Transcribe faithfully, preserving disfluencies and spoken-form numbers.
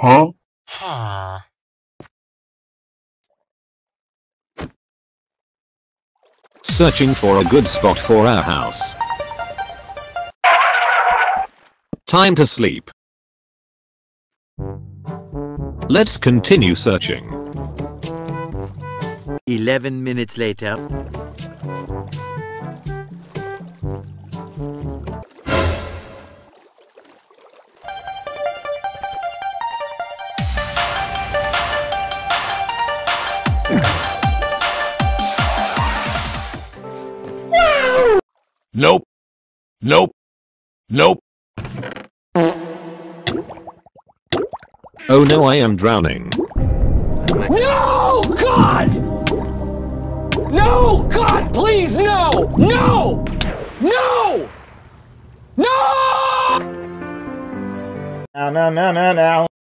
Huh? Huh. Searching for a good spot for our house. Time to sleep. Let's continue searching. Eleven minutes later. Nope. Nope. Nope. Oh no, I am drowning. No, God! No, God, please, no! No! No! No! No, no, no, no, no.